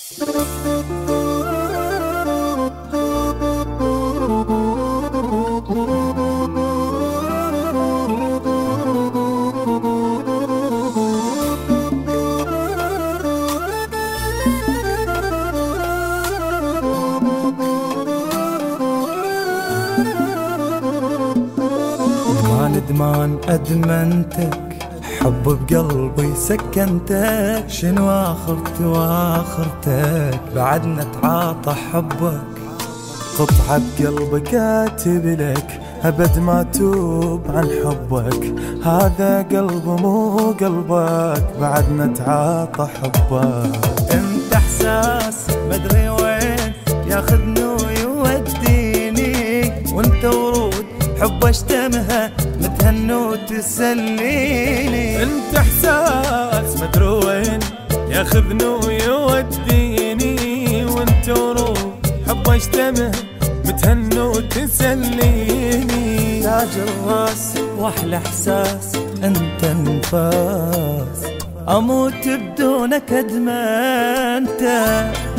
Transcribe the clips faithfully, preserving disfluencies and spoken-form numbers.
ندمان أدمنتك، حب بقلبي سكنتك، شنو آخرت وآخرتك بعد نتعاطى حبك، قطعة بقلبي كاتب لك أبد ما توب عن حبك، هذا قلب مو قلبك بعد نتعاطى حبك. انت احساس مدري وين ياخذني ويوديني، وانت ورود حب اشتمها متهنى وتسليني. انت احساس مدري وين ياخذني ويوديني، وانت ورود حب اشتمها متهنى وتسليني. تاج الراس واحلى احساس انت انفاس، اموت بدونك قد ما انت.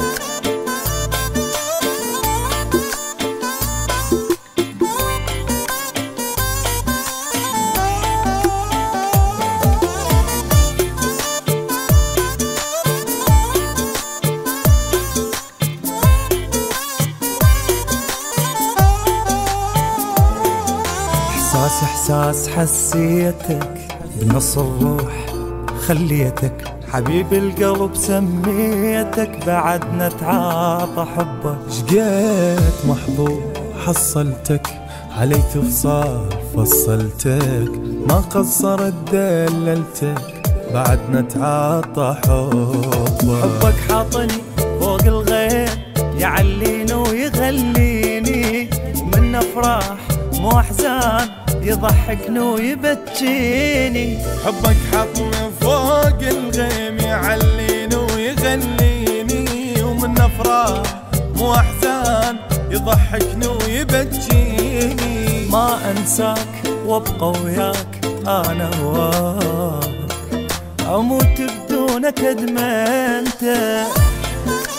احساس احساس حسيتك بنص الروح خليتك، حبيب القلب سميتك بعد نتعاطى حبك. شقيت محظوظ حصلتك، علي تفصال فصلتك، ما قصرت دللتك بعد نتعاطى حبك. حبك حاطني فوق الغيم يعليني ويغليني، من افراح مو احزان يضحكني ويبكيني. حبك حطني فوق الغيم يعليني ويغليني، ومن افراح مو احزان يضحكني ويبكيني. ما انساك وابقى وياك انا هواك، اموت بدونك قد ما انت.